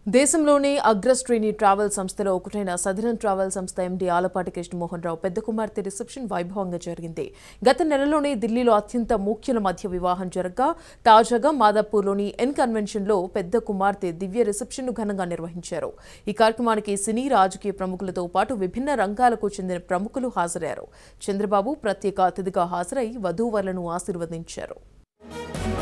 దేశంలోని అగ్రశ్రేణి ట్రావెల్ సంస్థలో ఒకటైన సథరన ట్రావెల్ సంస్థ ఎండీ ఆలపాటి కృష్ణమోహన్ రావు పెద్ద కుమార్తె రిసెప్షన్ వైభవంగా జరిగింది. గత నెలలోనే ఢిల్లీలో అత్యంత ముఖ్యుల మధ్య వివాహం జరగగా తాజాగా మాదాపూర్లోని ఎన్ కన్వెన్షన్లో పెద్ద కుమార్తె దివ్య రిసెప్షన్ను ఘనంగా నిర్వహించారు. ఈ కార్యక్రమానికి సినీ రాజకీయ ప్రముఖులతో పాటు విభిన్న రంగాలకు చెందిన ప్రముఖులు హాజరయ్యారు. చంద్రబాబు ప్రత్యేక అతిథిగా హాజరై వధూవరులను ఆశీర్వదించారు.